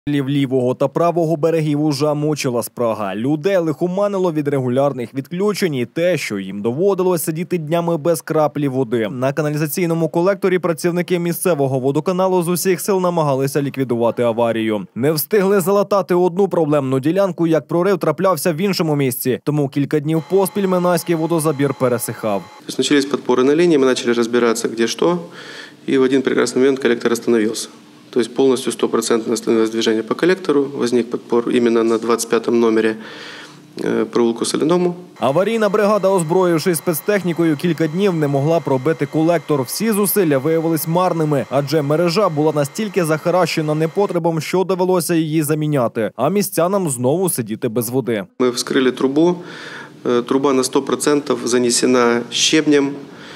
Лівого та правого берегів уже мучила спрага. Людей лихоманило від регулярних відключень і те, що їм доводилось сидіти днями без краплі води. На каналізаційному колекторі працівники місцевого водоканалу з усіх сил намагалися ліквідувати аварію. Не встигли залатати одну проблемну ділянку, як прорив траплявся в іншому місці. Тому кілька днів поспіль Минайський водозабір пересихав. Начались подпоры на линии, мы начали разбираться, где что, и в один прекрасный момент коллектор остановился. То есть полностью 100% остановилось движение по коллектору, возник подпор именно на 25-м номере провулку Соляному. Аварійна бригада, озброївшись спецтехнікою, кілька днів не могла пробити колектор. Всі зусилля виявились марними, адже мережа була настільки захаращена непотребом, що довелося її заміняти, а містянам знову сидіти без води. Ми вскрили трубу, труба на 100% занесена щебнем,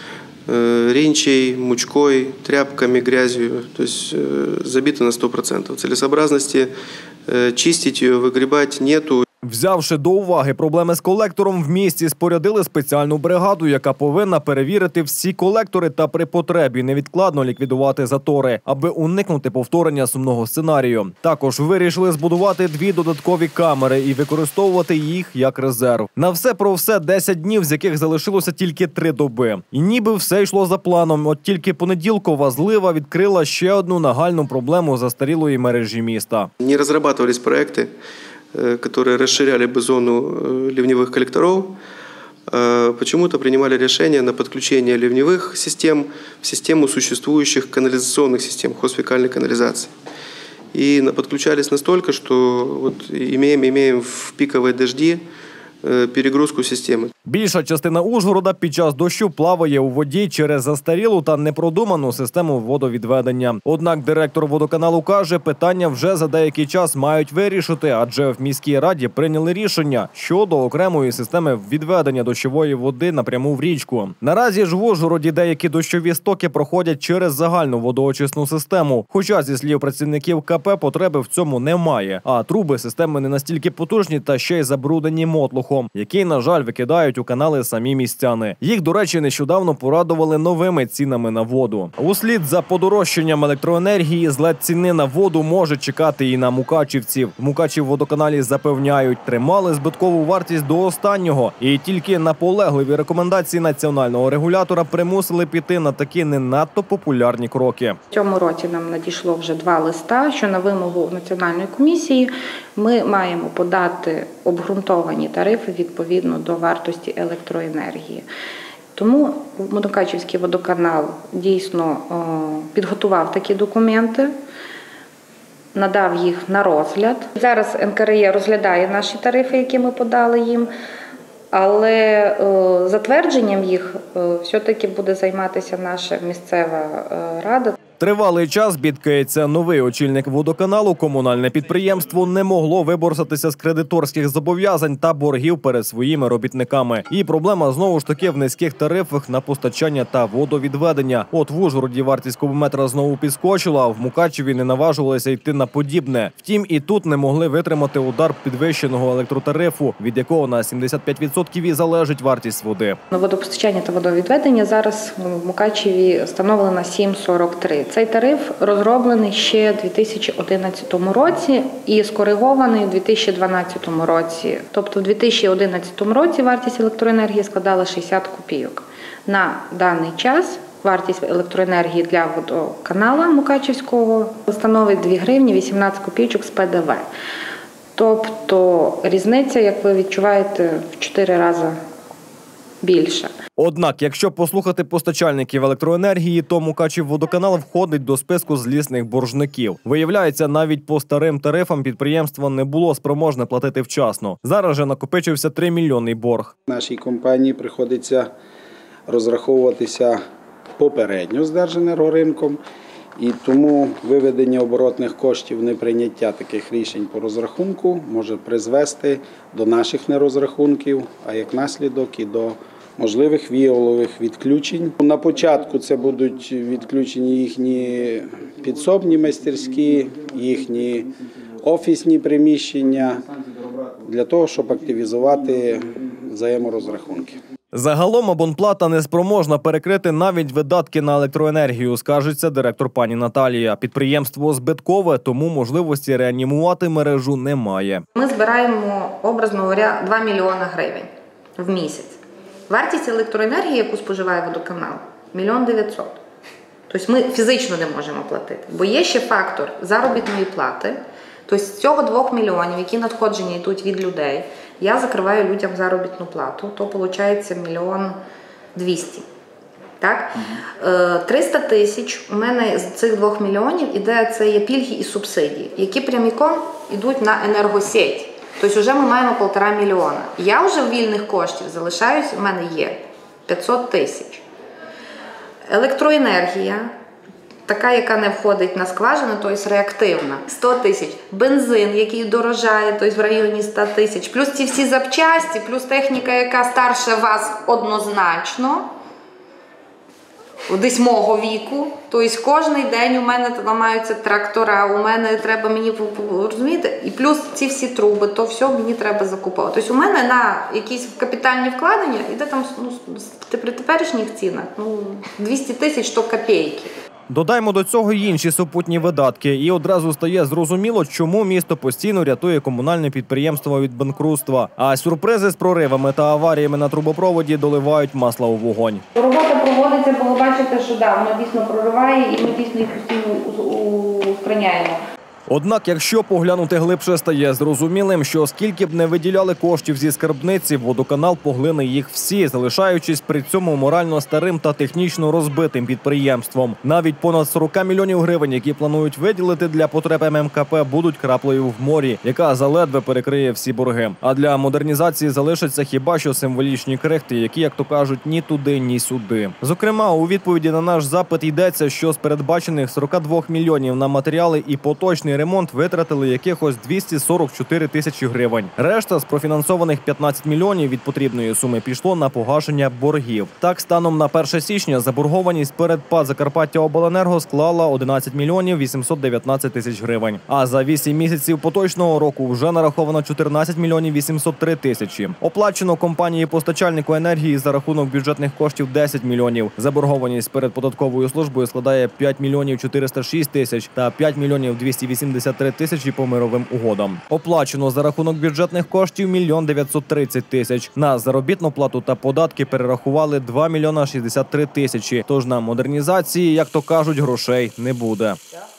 ринчей, мучкой, тряпками, грязью, то есть забита на 100%. Целесообразности чистить ее, выгребать нету. Взявши до уваги проблеми з колектором, в місті спорядили спеціальну бригаду, яка повинна перевірити всі колектори та при потребі невідкладно ліквідувати затори, аби уникнути повторення сумного сценарію. Також вирішили збудувати 2 додаткові камери і використовувати їх як резерв. На все про все 10 днів, з яких залишилося тільки 3 доби. І ніби все йшло за планом, от тільки понеділкова злива відкрила ще одну нагальну проблему застарілої мережі міста. Не розроблювалися проекти, которые расширяли бы зону ливневых коллекторов, почему-то принимали решение на подключение ливневых систем в систему существующих канализационных систем, хозфекальной канализации. И подключались настолько, что вот имеем в пиковые дожди перегрузку системи. Більша частина Ужгорода під час дощу плаває у воді через застарілу та непродуману систему водовідведення. Однак директор водоканалу каже, питання вже за деякий час мають вирішити, адже в міській раді прийняли рішення щодо окремої системи відведення дощової води напряму в річку. Наразі ж в Ужгороді деякі дощові стоки проходять через загальну водоочисну систему, хоча, зі слів працівників КП, потреби в цьому немає. А труби системи не настільки потужні та ще й забруднені мотлухом, який, на жаль, викидають у канали самі містяни. Їх, до речі, нещодавно порадували новими цінами на воду. Услід за подорожчанням електроенергії злет ціни на воду може чекати і на мукачівців. В Мукачівводоканалі запевняють, тримали збиткову вартість до останнього. І тільки наполегливі рекомендації національного регулятора примусили піти на такі не надто популярні кроки. В цьому році нам надійшло вже 2 листа, що на вимогу Національної комісії ми маємо подати обґрунтовані тарифи відповідно до вартості електроенергії. Тому Мукачівський водоканал дійсно підготував такі документи, надав їх на розгляд. Зараз НКРЕ розглядає наші тарифи, які ми подали їм, але затвердженням їх все-таки буде займатися наша місцева рада. Тривалий час бідкається новий очільник водоканалу. Комунальне підприємство не могло виборсатися з кредиторських зобов'язань та боргів перед своїми робітниками. І проблема знову ж таки в низьких тарифах на постачання та водовідведення. От в Ужгороді вартість кубометра знову підскочила, а в Мукачеві не наважувалися йти на подібне. Втім, і тут не могли витримати удар підвищеного електротарифу, від якого на 75% і залежить вартість води. Водопостачання та водовідведення зараз в Мукачеві встановлено 7,43. Цей тариф розроблений ще у 2011 році і скоригований у 2012 році. Тобто у 2011 році вартість електроенергії складала 60 копійок. На даний час вартість електроенергії для водоканала Мукачівського становить 2 гривні 18 копійок з ПДВ. Тобто різниця, як ви відчуваєте, в 4 рази більше. Однак, якщо послухати постачальників електроенергії, то Мукачівводоканал входить до списку злісних боржників. Виявляється, навіть по старим тарифам підприємство не було спроможне платити вчасно. Зараз же накопичився 3-мільйонний борг. Нашій компанії приходиться розраховуватися попередньо з Держенергоринком. І тому виведення оборотних коштів, неприйняття таких рішень по розрахунку може призвести до наших нерозрахунків, а як наслідок і до можливих віялових відключень. На початку це будуть відключені їхні підсобні майстерські, їхні офісні приміщення для того, щоб активізувати взаєморозрахунки. Загалом абонплата не спроможна перекрити навіть видатки на електроенергію, скажеться директор пані Наталія. Підприємство збиткове, тому можливості реанімувати мережу немає. Ми збираємо, образно говоря, 2 мільйони гривень в місяць. Вартість електроенергії, яку споживає водоканал, 1 900 000. Тобто ми фізично не можемо платити. Бо є ще фактор заробітної плати. Тобто з цього 2 мільйонів, які надходження йдуть від людей, я закриваю людям заробітну плату, то виходить 1 200 000. Так? 300 тисяч у мене з цих 2 мільйонів іде, це є пільги і субсидії, які прямиком йдуть на енергосеть. Тобто вже ми маємо 1,5 мільйона. Я вже вільних коштів залишаюсь, у мене є 500 тисяч. Електроенергія, така, яка не входить на скважину, тобто реактивна, 100 тисяч. Бензин, який дорожає, тобто в районі 100 тисяч. Плюс ці всі запчасті, плюс техніка, яка старше вас однозначно, десь мого віку. Тобто кожен день у мене ламаються трактора, у мене треба мені, розумієте? І плюс ці всі труби, то все мені треба закуповувати. Тобто у мене на якісь капітальні вкладення йде там, при теперішніх цінах, 200 тисяч – то копійки. Додаймо до цього й інші супутні видатки. І одразу стає зрозуміло, чому місто постійно рятує комунальне підприємство від банкрутства. А сюрпризи з проривами та аваріями на трубопроводі доливають масло у вогонь. Робота проводиться, бо ви бачите, що воно дійсно прориває і ми дійсно їх постійно устраняємо. Однак, якщо поглянути глибше, стає зрозумілим, що скільки б не виділяли коштів зі скарбниці, водоканал поглине їх всі, залишаючись при цьому морально старим та технічно розбитим підприємством. Навіть понад 40 мільйонів гривень, які планують виділити для потреб ММКП, будуть краплею в морі, яка заледве перекриє всі борги. А для модернізації залишаться хіба що символічні крихти, які, як то кажуть, ні туди, ні сюди. Зокрема, у відповіді на наш запит йдеться, що з передбачених 42 мільйонів на матеріали і поточний ремонт витратили якихось 244 тисячі гривень. Решта з профінансованих 15 мільйонів від потрібної суми пішло на погашення боргів. Так, станом на 1 січня заборгованість перед ПАТ «Закарпаттяобленерго» склала 11 мільйонів 819 тисяч гривень. А за 8 місяців поточного року вже нараховано 14 мільйонів 803 тисячі. Оплачено компанії-постачальнику енергії за рахунок бюджетних коштів 10 мільйонів. Заборгованість перед податковою службою складає 5 мільйонів 406 тисяч та 5 мільйонів 283 тисячі по мировим угодам. Оплачено за рахунок бюджетних коштів 1 930 тисяч. На заробітну плату та податки перерахували 2 мільйона 63 тисячі. Тож на модернізації, як то кажуть, грошей не буде.